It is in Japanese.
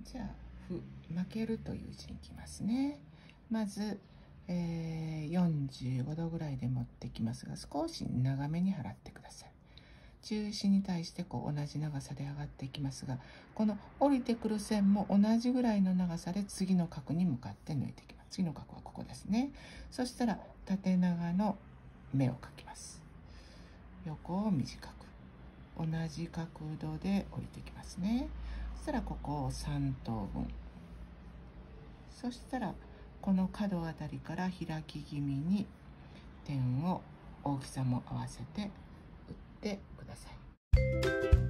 じゃあ負けるという字にいきますね。まず、45度ぐらいで持ってきますが、少し長めに払ってください。中心に対して同じ長さで上がっていきますが、この降りてくる線も同じぐらいの長さで次の角に向かって抜いていきます。次の角はここですね。そしたら縦長の目を描きます。横を短く同じ角度で降りてきますね。そしたらここを3等分。そしたらこの角あたりから開き気味に点を大きさも合わせて打ってください。